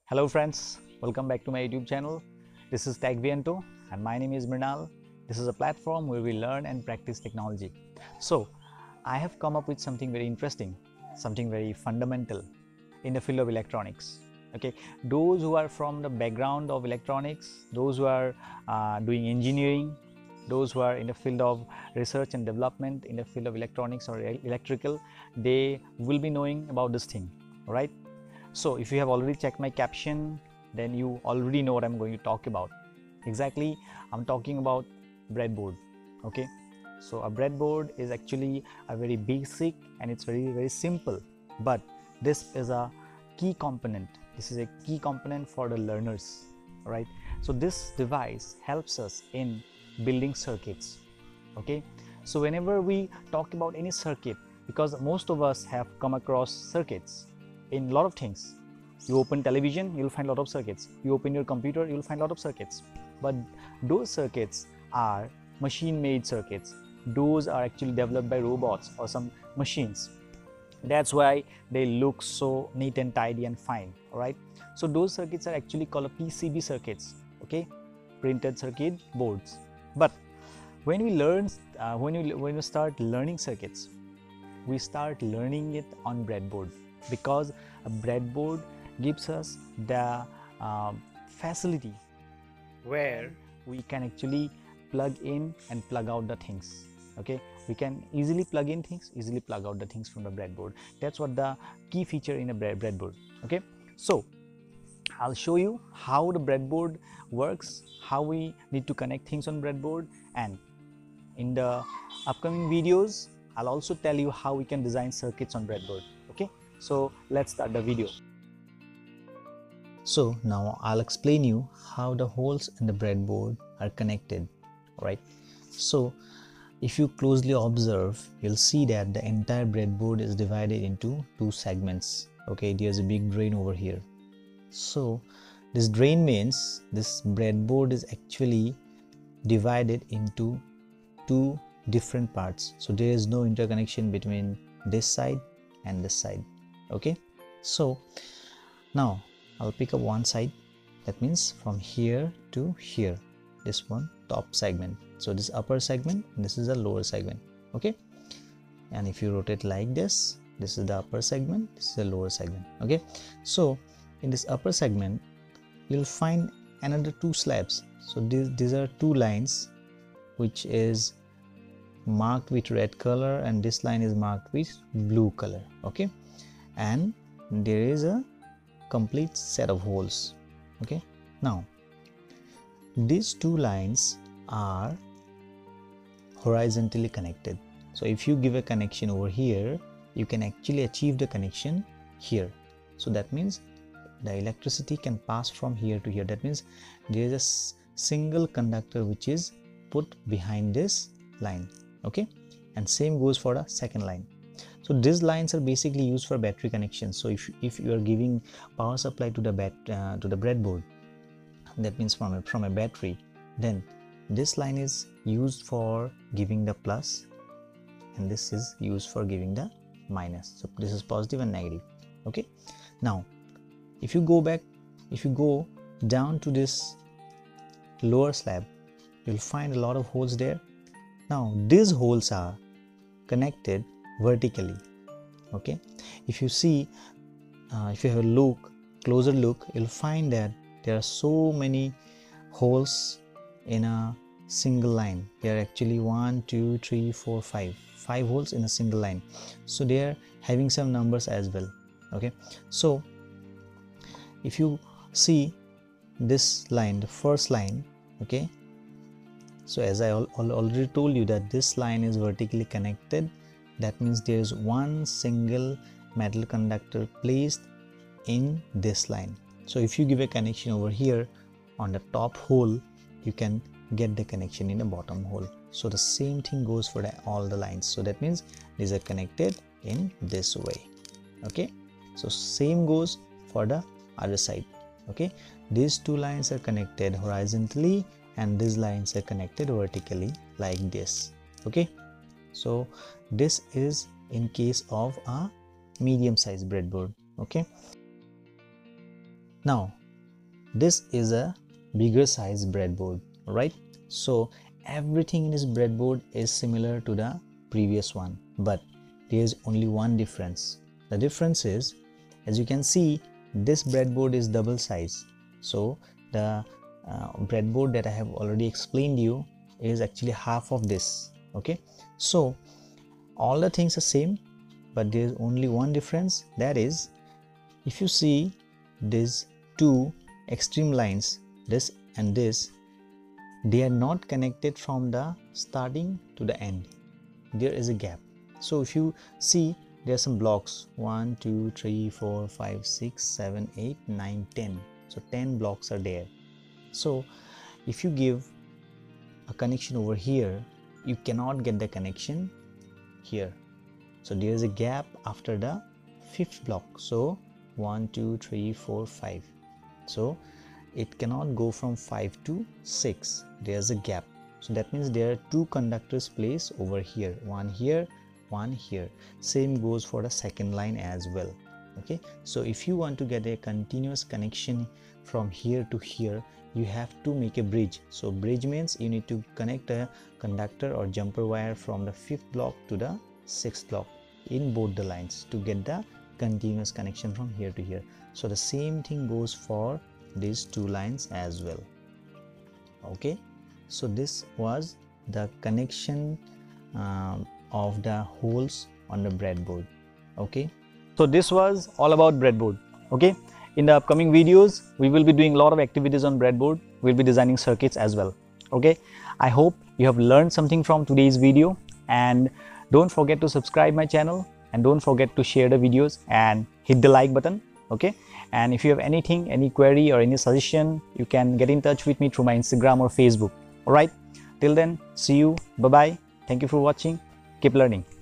Hello friends, welcome back to my YouTube channel. This is TechViento and my name is Mrinal. This is a platform where we learn and practice technology. So I have come up with something very interesting, something very fundamental in the field of electronics. Okay, those who are from the background of electronics, those who are doing engineering, those who are in the field of research and development in the field of electronics or electrical, they will be knowing about this thing, right? So if you have already checked my caption, then you already know what I'm going to talk about. Exactly, I'm talking about breadboard. Okay, so a breadboard is actually a very basic and it's very simple, but this is a key component. This is a key component for the learners, right? So this device helps us in building circuits. Okay, so whenever we talk about any circuit, because most of us have come across circuits in a lot of things. You open television, you'll find a lot of circuits. You open your computer, you'll find a lot of circuits. But those circuits are machine-made circuits. Those are actually developed by robots or some machines. That's why they look so neat and tidy and fine, all right? So those circuits are actually called PCB circuits, okay? Printed circuit boards. But when we learn, when we start learning circuits, we start learning it on breadboard, because a breadboard gives us the facility where we can actually plug in and plug out the things. Okay, we can easily plug in things, easily plug out the things from the breadboard. That's what the key feature in a breadboard. Okay, so I'll show you how the breadboard works, how we need to connect things on breadboard, and in the upcoming videos I'll also tell you how we can design circuits on breadboard. Okay, so let's start the video. So now I'll explain you how the holes in the breadboard are connected. Alright, so if you closely observe, you'll see that the entire breadboard is divided into two segments. Okay, there's a big drain over here. So this drain means this breadboard is actually divided into two different parts. So there is no interconnection between this side and this side. Okay, so now I'll pick up one side. That means from here to here, this one top segment. So this upper segment, this is a lower segment. Okay, and if you rotate like this, this is the upper segment, this is the lower segment. Okay, so in this upper segment you'll find another two slabs. So these are two lines which is marked with red color, and this line is marked with blue color. Okay, and there is a complete set of holes. Okay, now these two lines are horizontally connected. So if you give a connection over here, you can actually achieve the connection here. So that means the electricity can pass from here to here. That means there is a single conductor which is put behind this line. Okay, and same goes for the second line. So these lines are basically used for battery connection. So if you are giving power supply to the breadboard, that means from a battery, then this line is used for giving the plus and this is used for giving the minus. So this is positive and negative. Okay, now if you go down to this lower slab, you'll find a lot of holes there. Now these holes are connected vertically. Okay, if you see, if you have a closer look, you'll find that there are so many holes in a single line. There are actually 1 2 3 4 5 holes in a single line. So they are having some numbers as well. Okay, so if you see this line, the first line, okay, so as I already told you that this line is vertically connected. That means there is one single metal conductor placed in this line. So if you give a connection over here on the top hole, you can get the connection in the bottom hole. So the same thing goes for all the lines. So that means these are connected in this way. Okay, so same goes for the other side. Okay, these two lines are connected horizontally and these lines are connected vertically like this. Okay, so this is in case of a medium size breadboard. Okay, Now this is a bigger size breadboard, right? So everything in this breadboard is similar to the previous one, but there is only one difference. The difference is, as you can see, this breadboard is double size. So the breadboard that I have already explained you is actually half of this. Okay, so all the things are same, but there is only one difference. That is, if you see these two extreme lines, this and this, they are not connected from the starting to the end. There is a gap. So if you see, there are some blocks 1 2 3 4 5 6 7 8 9 10. So 10 blocks are there. So if you give a connection over here, you cannot get the connection here. So there is a gap after the fifth block. So 1 2 3 4 5. So it cannot go from 5 to 6. There's a gap. So that means there are two conductors placed over here, one here, one here. Same goes for the second line as well. Okay, so if you want to get a continuous connection from here to here, you have to make a bridge. So bridge means you need to connect a conductor or jumper wire from the fifth block to the sixth block in both the lines to get the continuous connection from here to here. So the same thing goes for these two lines as well. Okay, so this was the connection of the holes on the breadboard. Okay, so this was all about breadboard. Okay, in the upcoming videos we will be doing a lot of activities on breadboard. We'll be designing circuits as well. Okay, I hope you have learned something from today's video, and don't forget to subscribe my channel, and don't forget to share the videos and hit the like button. Okay, and if you have anything, any query or any suggestion, you can get in touch with me through my Instagram or Facebook. All right, till then, see you. Bye bye. Thank you for watching. Keep learning.